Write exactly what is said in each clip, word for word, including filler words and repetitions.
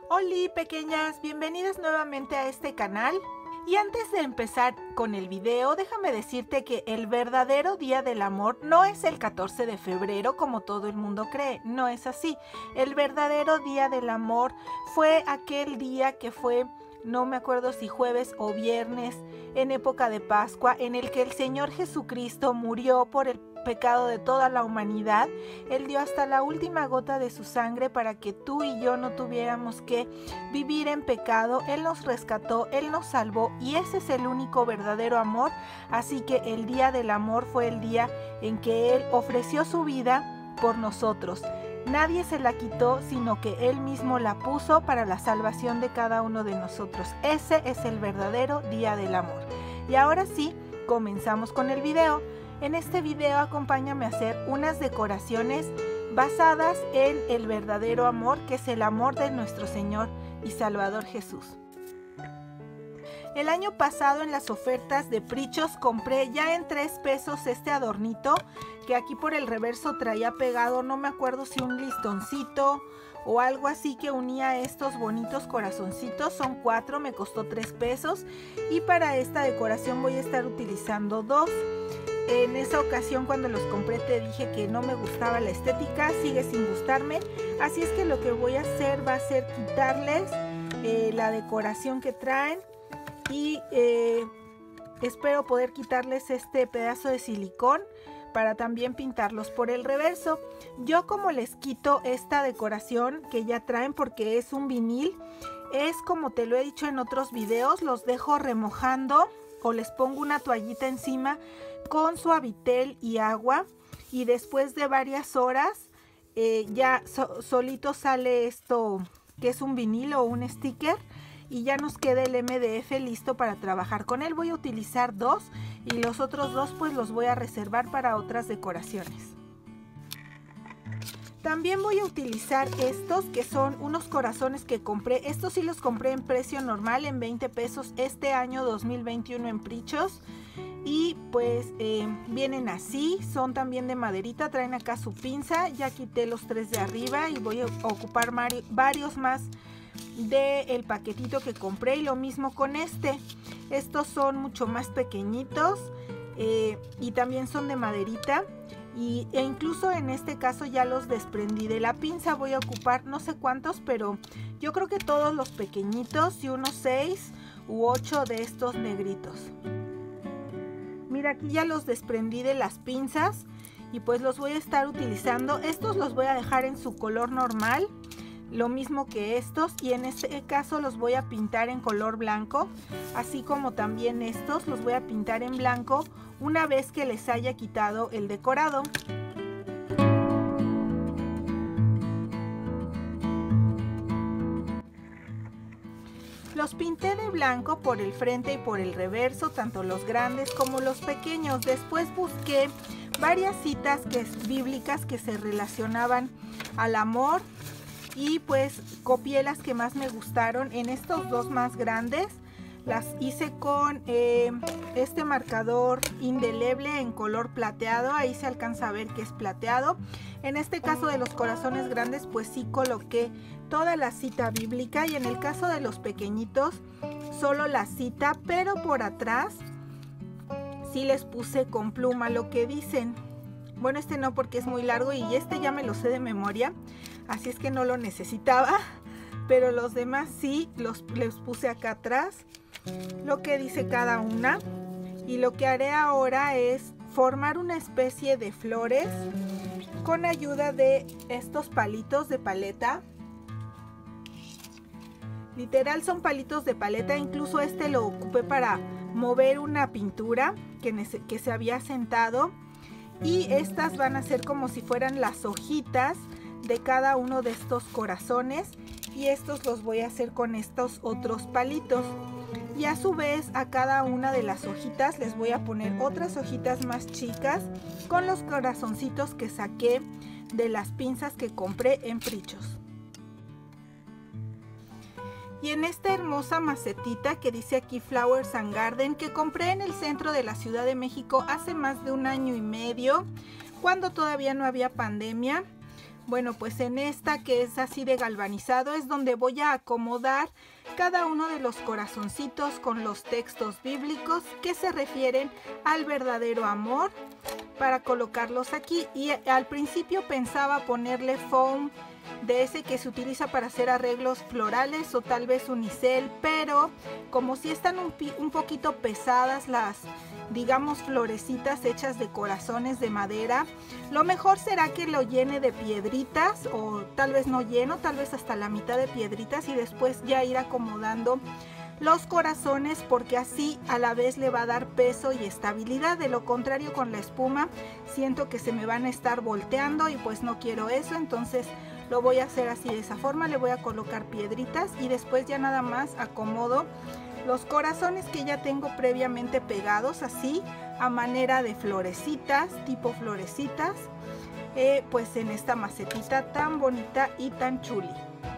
Hola pequeñas, bienvenidas nuevamente a este canal. Y antes de empezar con el video, déjame decirte que el verdadero Día del Amor no es el catorce de febrero como todo el mundo cree, no es así. El verdadero Día del Amor fue aquel día que fue, no me acuerdo si jueves o viernes, en época de Pascua, en el que el Señor Jesucristo murió por el pecado de toda la humanidad. Él dio hasta la última gota de su sangre para que tú y yo no tuviéramos que vivir en pecado. Él nos rescató, Él nos salvó y ese es el único verdadero amor. Así que el Día del Amor fue el día en que Él ofreció su vida por nosotros. Nadie se la quitó, sino que Él mismo la puso para la salvación de cada uno de nosotros. Ese es el verdadero Día del Amor. Y ahora sí, comenzamos con el video. En este video acompáñame a hacer unas decoraciones basadas en el verdadero amor, que es el amor de nuestro Señor y Salvador Jesús. El año pasado en las ofertas de Prichos compré ya en tres pesos este adornito que aquí por el reverso traía pegado, no me acuerdo si un listoncito o algo así que unía estos bonitos corazoncitos. Son cuatro, me costó tres pesos y para esta decoración voy a estar utilizando dos. En esa ocasión cuando los compré te dije que no me gustaba la estética, sigue sin gustarme, así es que lo que voy a hacer va a ser quitarles eh, la decoración que traen y eh, espero poder quitarles este pedazo de silicón para también pintarlos por el reverso. Yo como les quito esta decoración que ya traen porque es un vinil, es como te lo he dicho en otros videos, los dejo remojando o les pongo una toallita encima con suavitel y agua y después de varias horas eh, ya so, solito sale esto que es un vinilo o un sticker y ya nos queda el M D F listo para trabajar con él. Voy a utilizar dos y los otros dos pues los voy a reservar para otras decoraciones. También voy a utilizar estos que son unos corazones que compré. Estos sí los compré en precio normal, en veinte pesos este año dos mil veintiuno en Prichos. Y pues eh, vienen así, son también de maderita, traen acá su pinza. Ya quité los tres de arriba y voy a ocupar varios más del paquetito que compré. Y lo mismo con este. Estos son mucho más pequeñitos eh, y también son de maderita. Y, e incluso en este caso ya los desprendí de la pinza. Voy a ocupar no sé cuántos, pero yo creo que todos los pequeñitos y unos seis u ocho de estos negritos. Mira, aquí ya los desprendí de las pinzas y pues los voy a estar utilizando. Estos los voy a dejar en su color normal, lo mismo que estos, y en este caso los voy a pintar en color blanco, así como también estos los voy a pintar en blanco una vez que les haya quitado el decorado. Los pinté de blanco por el frente y por el reverso, tanto los grandes como los pequeños. Después busqué varias citas que es bíblicas que se relacionaban al amor y pues copié las que más me gustaron. En estos dos más grandes las hice con eh, este marcador indeleble en color plateado. Ahí se alcanza a ver que es plateado. En este caso de los corazones grandes pues sí coloqué toda la cita bíblica y en el caso de los pequeñitos solo la cita, pero por atrás sí les puse con pluma lo que dicen. Bueno, este no porque es muy largo y este ya me lo sé de memoria, así es que no lo necesitaba, pero los demás sí los les puse acá atrás lo que dice cada una. Y lo que haré ahora es formar una especie de flores con ayuda de estos palitos de paleta. Literal son palitos de paleta, incluso este lo ocupé para mover una pintura que, que se había sentado. Y estas van a ser como si fueran las hojitas de cada uno de estos corazones. Y estos los voy a hacer con estos otros palitos. Y a su vez a cada una de las hojitas les voy a poner otras hojitas más chicas con los corazoncitos que saqué de las pinzas que compré en Prichos. Y en esta hermosa macetita que dice aquí Flowers and Garden, que compré en el centro de la Ciudad de México hace más de un año y medio, cuando todavía no había pandemia, Bueno, pues en esta que es así de galvanizado es donde voy a acomodar cada uno de los corazoncitos con los textos bíblicos que se refieren al verdadero amor, para colocarlos aquí. Y al principio pensaba ponerle foam de ese que se utiliza para hacer arreglos florales o tal vez unicel, pero como si están un, un poquito pesadas las, digamos, florecitas hechas de corazones de madera, lo mejor será que lo llene de piedritas, o tal vez no lleno, tal vez hasta la mitad de piedritas, y después ya ir acomodando los corazones, porque así a la vez le va a dar peso y estabilidad. De lo contrario, con la espuma siento que se me van a estar volteando y pues no quiero eso. Entonces lo voy a hacer así, de esa forma. Le voy a colocar piedritas y después ya nada más acomodo los corazones que ya tengo previamente pegados, así a manera de florecitas, tipo florecitas, eh, pues en esta macetita tan bonita y tan chuli.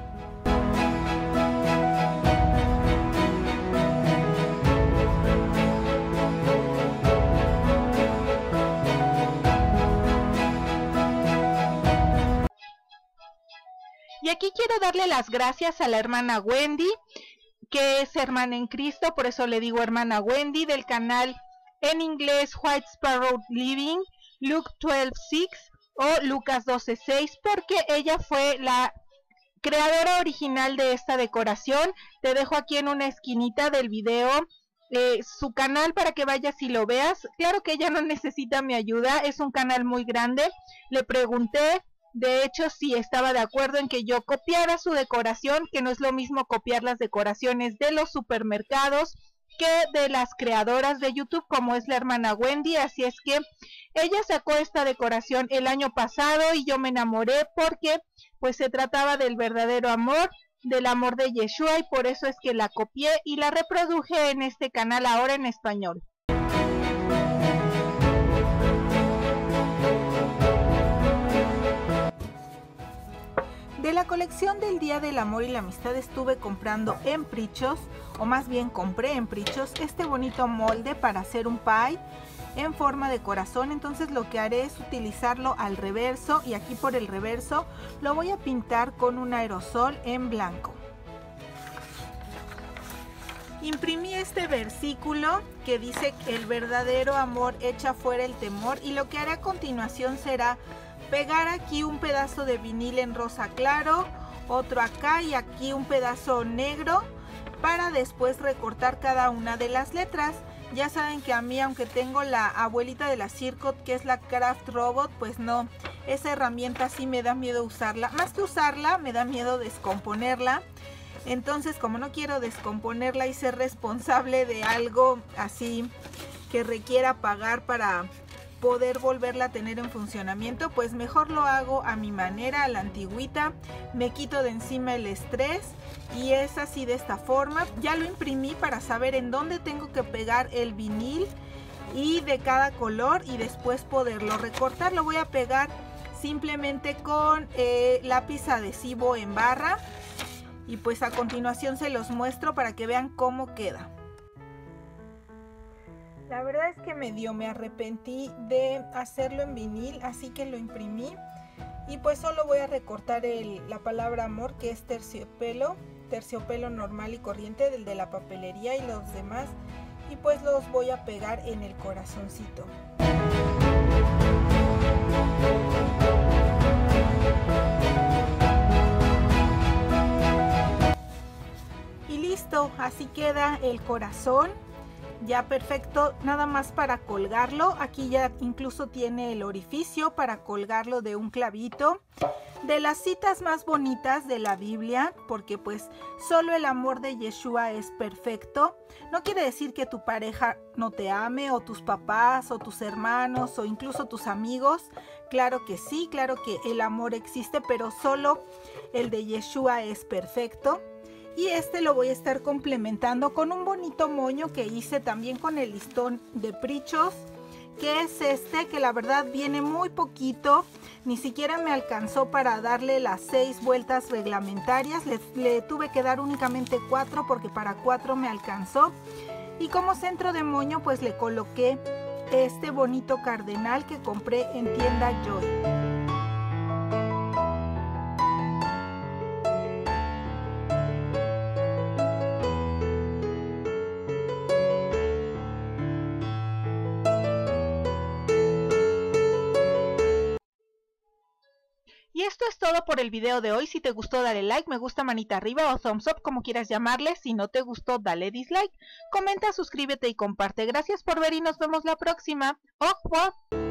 Y aquí quiero darle las gracias a la hermana Wendy, que es hermana en Cristo, por eso le digo hermana Wendy, del canal en inglés White Sparrow Living, Luke doce seis o Lucas doce seis, porque ella fue la creadora original de esta decoración. Te dejo aquí en una esquinita del video eh, su canal para que vayas y lo veas. Claro que ella no necesita mi ayuda, es un canal muy grande. Le pregunté, de hecho, si estaba de acuerdo en que yo copiara su decoración, que no es lo mismo copiar las decoraciones de los supermercados que de las creadoras de YouTube, como es la hermana Wendy. Así es que ella sacó esta decoración el año pasado y yo me enamoré, porque pues se trataba del verdadero amor, del amor de Yeshua, y por eso es que la copié y la reproduje en este canal ahora en español. De la colección del Día del Amor y la Amistad estuve comprando en Prichos, o más bien compré en Prichos, este bonito molde para hacer un pie en forma de corazón. Entonces lo que haré es utilizarlo al reverso, y aquí por el reverso lo voy a pintar con un aerosol en blanco. Imprimí este versículo que dice que el verdadero amor echa fuera el temor, y lo que haré a continuación será pegar aquí un pedazo de vinil en rosa claro, otro acá y aquí un pedazo negro, para después recortar cada una de las letras. Ya saben que a mí, aunque tengo la abuelita de la Circot, que es la Craft Robot, pues no, esa herramienta sí me da miedo usarla. Más que usarla, me da miedo descomponerla. Entonces, como no quiero descomponerla y ser responsable de algo así que requiera pagar para poder volverla a tener en funcionamiento, pues mejor lo hago a mi manera, a la antigüita. Me quito de encima el estrés y es así, de esta forma. Ya lo imprimí para saber en dónde tengo que pegar el vinil y de cada color, y después poderlo recortar. Lo voy a pegar simplemente con eh, lápiz adhesivo en barra, y pues a continuación se los muestro para que vean cómo queda. La verdad es que medio me arrepentí de hacerlo en vinil, así que lo imprimí. Y pues solo voy a recortar el, la palabra amor, que es terciopelo, terciopelo normal y corriente, del de la papelería, y los demás. Y pues los voy a pegar en el corazoncito. Y listo, así queda el corazón. Ya perfecto, nada más para colgarlo. Aquí ya incluso tiene el orificio para colgarlo de un clavito. De las citas más bonitas de la Biblia, porque pues solo el amor de Yeshua es perfecto. No quiere decir que tu pareja no te ame, o tus papás, o tus hermanos, o incluso tus amigos. Claro que sí, claro que el amor existe, pero solo el de Yeshua es perfecto. Y este lo voy a estar complementando con un bonito moño que hice también con el listón de Prichos, que es este, que la verdad viene muy poquito, ni siquiera me alcanzó para darle las seis vueltas reglamentarias. Le, le tuve que dar únicamente cuatro, porque para cuatro me alcanzó. Y como centro de moño pues le coloqué este bonito cardenal que compré en tienda Joy. Y esto es todo por el video de hoy. Si te gustó, dale like, me gusta, manita arriba o thumbs up, como quieras llamarle. Si no te gustó, dale dislike. Comenta, suscríbete y comparte. Gracias por ver y nos vemos la próxima. ¡Au revoir!